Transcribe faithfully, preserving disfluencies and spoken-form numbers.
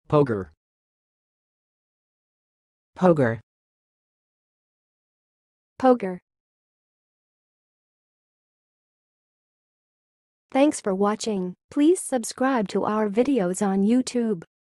pogar, pogar, pogar. Thanks for watching. Please subscribe to our videos on YouTube.